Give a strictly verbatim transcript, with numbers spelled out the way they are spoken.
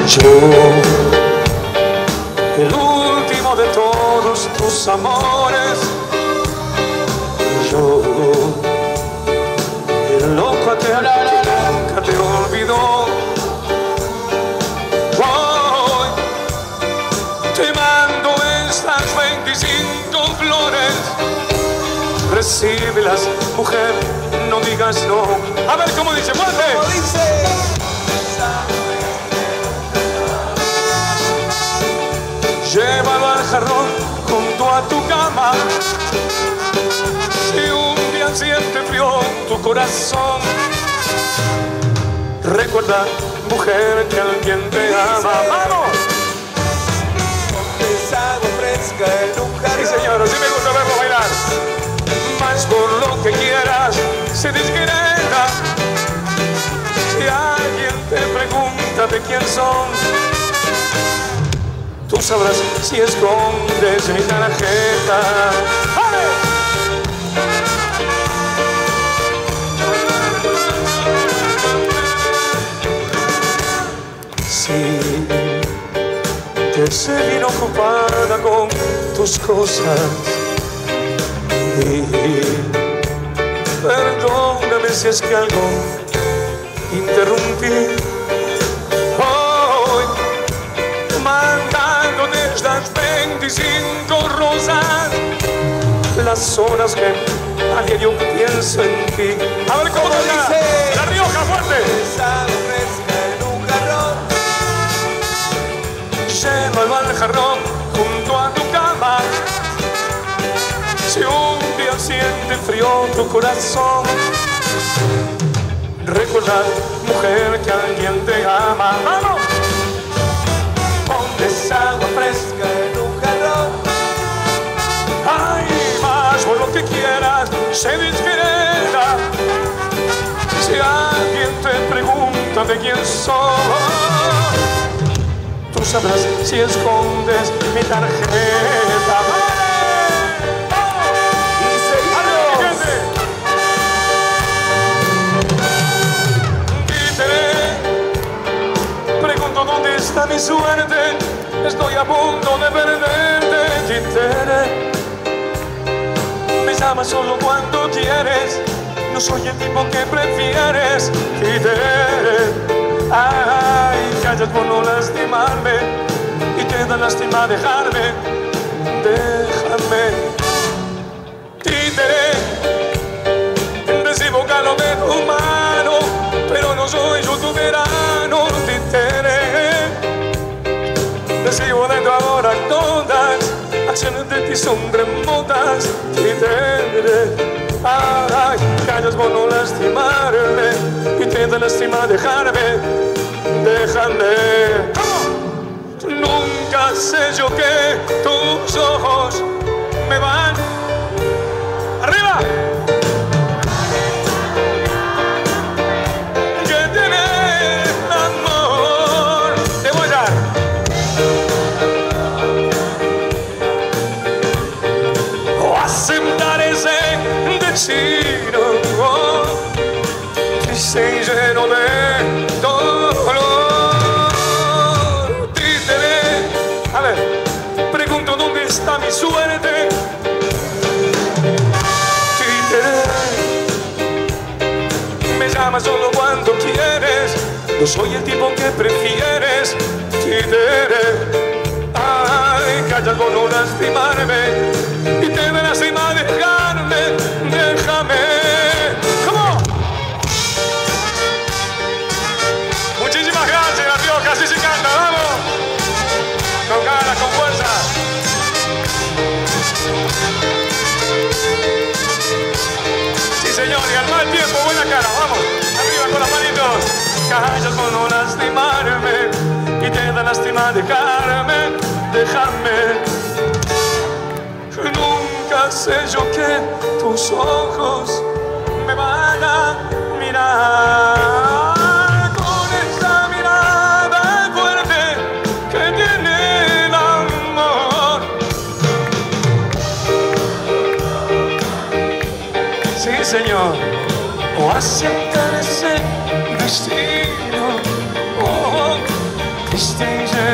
Yo, el último de todos tus amores. Yo, el loco aquel que nunca te olvidó. Hoy te mando estas veinticinco flores. Recíbelas, mujer, no digas no. A ver cómo dice, fuerte. ¿Cómo dice? Llévalo al jarrón junto a tu cama. Si un día siente frío tu corazón, recuerda, mujer, que alguien te ama. ¡Vamos! Agua fresca en un jarrón. Sí, señor, sí me gusta verlo bailar. Más por lo que quieras se discreta. Si alguien te pregunta de quién son, tú sabrás si escondes mi tarjeta. ¡Ale! Sí, te sé bien ocupada con tus cosas. Y perdóname si es que algo interrumpí. Hoy mandándote estas veinticinco rosas, las horas que a diario pienso en ti. A ver cómo dice La Rioja, fuerte. Agua fresca en un jarrón. Llévalo al jarrón junto a tu cama. Si un día siente frío tu corazón, recuerda, mujer, que alguien te ama. ¡Vamos! Pones agua fresca en un jarrón. Ay, más por lo que quieras se discreta. Si alguien te pregunta de quién soy, tú sabrás si escondes mi tarjeta. ¿Dónde está mi suerte? Estoy a punto de perderte, títere. Me llamas solo cuando quieres. No soy el tipo que prefieres, títere. Ay, callas por no lastimarme y te da lástima dejarme. Déjame, títere. Recibo calor de tu mano, pero no soy yo tu verano, títere. Recibo de tu ahora todas acciones de ti son remotas, títere. Ay, callas por no lastimarme y te da lástima dejarme. Déjame. Nunca sé yo que tus ojos me van arriba. Oh, triste y lleno de dolor, títere. A ver, pregunto dónde está mi suerte, títere. Me llamas solo cuando quieres, no soy el tipo que prefieres, títere. Ay, callas por no lastimarme y te da lástima dejarme. Déjame. ¿Cómo? Muchísimas gracias, La Rioja, así se canta, vamos. Con ganas, con fuerza. Sí, señor, y al mal tiempo, buena cara, vamos. Arriba con las manitos. Callas por no lastimarme y te da lástima dejarme. Déjame. Nunca sé yo que tus ojos me van a mirar con esa mirada fuerte que tiene el amor. Sí, señor. O aceptar ese destino, oh, tristeza